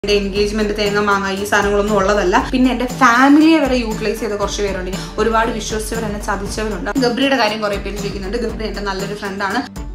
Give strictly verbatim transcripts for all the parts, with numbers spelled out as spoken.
Engagement തേങ്ങ മാങ്ങ ഈ സാധനങ്ങളൊന്നും ഉള്ളതല്ല. പിന്നെ എന്റെ ഫാമിലിയെ വരെ യൂട്ടിലൈസ് ചെയ്ത കുറച്ച് പേരുണ്ട്. ഒരുപാട് വിശ്വസിച്ചവർ എന്നെ ചതിച്ചവരുണ്ട്. ഗബ്രിയുടെ കാര്യം കുറെ പേര് ചോദിക്കുന്നുണ്ട്. ഗബ്രി എന്റെ നല്ലൊരു ഫ്രണ്ടാണ്.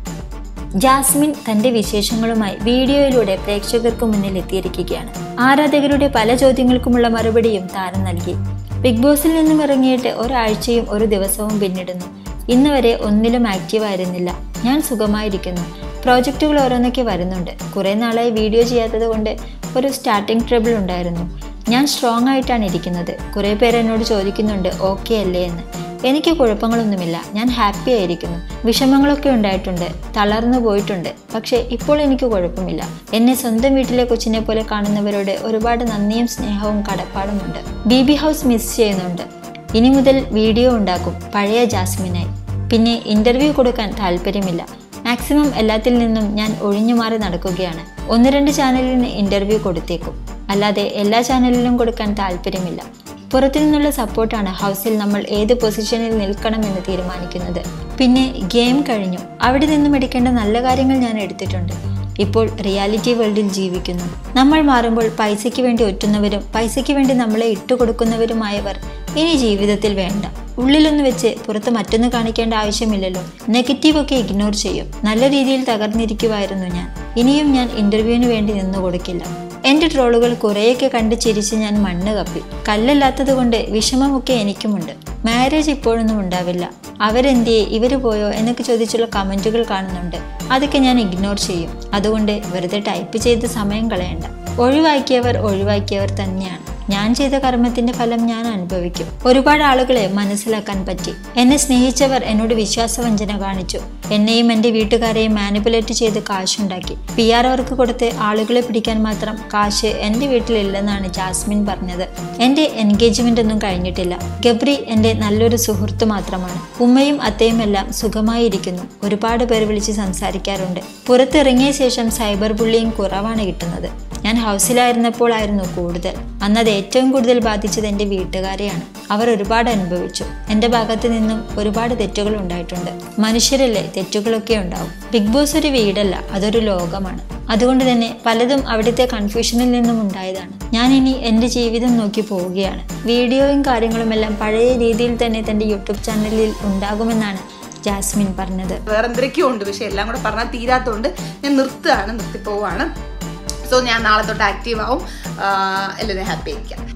ജാസ്മിൻ തന്റെ വിശേഷങ്ങളുമായി വീഡിയോയിലൂടെ പ്രേക്ഷകർക്ക് മുന്നിൽ എത്തിയിരിക്കുകയാണ്. ആരാധകരുടെ പല ചോദ്യങ്ങൾക്കുമുള്ള മറുപടിയും താരം നൽകി. ബിഗ് ബോസിൽ നിന്നും ഇറങ്ങിയിട്ട് ഒരാഴ്ചയും ഒരു ദിവസവും പിന്നിടുന്നു. ഇന്ന് വരെ ഒന്നിലും ആക്റ്റീവായിരുന്നില്ല. ഞാൻ സുഖമായിരിക്കുന്നു. പ്രോജക്റ്റുകൾ ഓരോന്നൊക്കെ വരുന്നുണ്ട്. കുറേ നാളായി വീഡിയോ ചെയ്യാത്തത് കൊണ്ട് ഒരു സ്റ്റാർട്ടിംഗ് ട്രബിൾ ഉണ്ടായിരുന്നു. ഞാൻ സ്ട്രോങ് ആയിട്ടാണ് ഇരിക്കുന്നത്. കുറേ പേര് എന്നോട് ചോദിക്കുന്നുണ്ട് ഓക്കെ അല്ലേ എന്ന്. എനിക്ക് കുഴപ്പങ്ങളൊന്നുമില്ല. ഞാൻ ഹാപ്പി ആയിരിക്കുന്നു. വിഷമങ്ങളൊക്കെ ഉണ്ടായിട്ടുണ്ട്, തളർന്നു പോയിട്ടുണ്ട്. പക്ഷേ ഇപ്പോൾ എനിക്ക് കുഴപ്പമില്ല. എന്നെ സ്വന്തം വീട്ടിലെ കൊച്ചിനെ പോലെ കാണുന്നവരോട് ഒരുപാട് നന്ദിയും സ്നേഹവും കടപ്പാടുമുണ്ട്. ബി ബി ഹൗസ് മിസ് ചെയ്യുന്നുണ്ട്. ഇനി മുതൽ വീഡിയോ ഉണ്ടാക്കും പഴയ ജാസ്മിനായി. പിന്നെ ഇൻ്റർവ്യൂ കൊടുക്കാൻ താല്പര്യമില്ല. മാക്സിമം എല്ലാത്തിൽ നിന്നും ഞാൻ ഒഴിഞ്ഞു മാറി നടക്കുകയാണ്. ഒന്ന് രണ്ട് ചാനലിന് ഇൻ്റർവ്യൂ കൊടുത്തേക്കും. അല്ലാതെ എല്ലാ ചാനലിലും കൊടുക്കാൻ താല്പര്യമില്ല. പുറത്തു നിന്നുള്ള സപ്പോർട്ടാണ് ഹൗസിൽ നമ്മൾ ഏത് പൊസിഷനിൽ നിൽക്കണമെന്ന് തീരുമാനിക്കുന്നത്. പിന്നെ ഗെയിം കഴിഞ്ഞു. അവിടെ നിന്നും എടുക്കേണ്ട നല്ല കാര്യങ്ങൾ ഞാൻ എടുത്തിട്ടുണ്ട്. ഇപ്പോൾ റിയാലിറ്റി വേൾഡിൽ ജീവിക്കുന്നു. നമ്മൾ മാറുമ്പോൾ പൈസയ്ക്ക് വേണ്ടി ഒറ്റുന്നവരും പൈസയ്ക്ക് വേണ്ടി നമ്മളെ ഇട്ടുകൊടുക്കുന്നവരുമായവർ ഇനി ജീവിതത്തിൽ വേണ്ട. ഉള്ളിലൊന്ന് വെച്ച് പുറത്ത് മറ്റൊന്ന് കാണിക്കേണ്ട ആവശ്യമില്ലല്ലോ. നെഗറ്റീവൊക്കെ ഇഗ്നോർ ചെയ്യും. നല്ല രീതിയിൽ തകർന്നിരിക്കുമായിരുന്നു ഞാൻ. ഇനിയും ഞാൻ ഇന്റർവ്യൂവിന് വേണ്ടി നിന്നു കൊടുക്കില്ല. എൻ്റെ ട്രോളുകൾ കുറേയൊക്കെ കണ്ട് ചിരിച്ച് ഞാൻ മണ്ണ് കപ്പി. കല്ലല്ലാത്തത് കൊണ്ട് വിഷമമൊക്കെ എനിക്കുമുണ്ട്. മാരേജ് ഇപ്പോഴൊന്നും ഉണ്ടാവില്ല. അവരെന്തിയെ ഇവര് പോയോ എന്നൊക്കെ ചോദിച്ചുള്ള കമൻറ്റുകൾ കാണുന്നുണ്ട്. അതൊക്കെ ഞാൻ ഇഗ്നോർ ചെയ്യും. അതുകൊണ്ട് വെറുതെ ടൈപ്പ് ചെയ്ത് സമയം കളയണ്ട. ഒഴിവാക്കിയവർ ഒഴിവാക്കിയവർ തന്നെയാണ്. ഞാൻ ചെയ്ത കർമ്മത്തിന്റെ ഫലം ഞാൻ അനുഭവിക്കും. ഒരുപാട് ആളുകളെ മനസ്സിലാക്കാൻ പറ്റി. എന്നെ സ്നേഹിച്ചവർ എന്നോട് വിശ്വാസവഞ്ചന കാണിച്ചു. എന്നെയും എൻ്റെ വീട്ടുകാരെയും മാനിപ്പുലേറ്റ് ചെയ്ത് കാശുണ്ടാക്കി. പി ആർ വർക്ക് കൊടുത്ത് ആളുകളെ പിടിക്കാൻ മാത്രം കാശ് എൻ്റെ വീട്ടിലില്ലെന്നാണ് ജാസ്മിൻ പറഞ്ഞത്. എൻ്റെ എൻഗേജ്മെന്റ് ഒന്നും കഴിഞ്ഞിട്ടില്ല. ഗബ്രി എൻ്റെ നല്ലൊരു സുഹൃത്ത് മാത്രമാണ്. ഉമ്മയും അത്തയും എല്ലാം സുഖമായിരിക്കുന്നു. ഒരുപാട് പേർ വിളിച്ച് സംസാരിക്കാറുണ്ട്. പുറത്തിറങ്ങിയ ശേഷം സൈബർ ബുള്ളിങ് കുറവാണ് കിട്ടുന്നത്. ഞാൻ ഹൗസിലായിരുന്നപ്പോൾ ആയിരുന്നു കൂടുതൽ. അന്നത് ഏറ്റവും കൂടുതൽ ബാധിച്ചത് എൻ്റെ വീട്ടുകാരെയാണ്. അവർ ഒരുപാട് അനുഭവിച്ചു. എൻ്റെ ഭാഗത്ത് നിന്നും ഒരുപാട് തെറ്റുകൾ ഉണ്ടായിട്ടുണ്ട്. മനുഷ്യരല്ലേ, തെറ്റുകളൊക്കെ ഉണ്ടാവും. ബിഗ് ബോസ് ഒരു വീടല്ല, അതൊരു ലോകമാണ്. അതുകൊണ്ട് തന്നെ പലതും അവിടുത്തെ കൺഫ്യൂഷനിൽ നിന്നും ഉണ്ടായതാണ്. ഞാൻ ഇനി എൻ്റെ ജീവിതം നോക്കി പോവുകയാണ്. വീഡിയോയും കാര്യങ്ങളുമെല്ലാം പഴയ രീതിയിൽ തന്നെ തൻ്റെ യൂട്യൂബ് ചാനലിൽ ഉണ്ടാകുമെന്നാണ് ജാസ്മിൻ പറഞ്ഞത്. വേറെ എന്തൊക്കെയോ ഉണ്ട്, പക്ഷെ എല്ലാം കൂടെ പറഞ്ഞാൽ തീരാത്തതുകൊണ്ട് ഞാൻ നിർത്തുകയാണ്, നിർത്തിപ്പോവാണ്. സോ ഞാൻ നാളെ തൊട്ട് ആക്റ്റീവ് ആവും. എല്ലാവരും ഹാപ്പി ആയിരിക്കാം.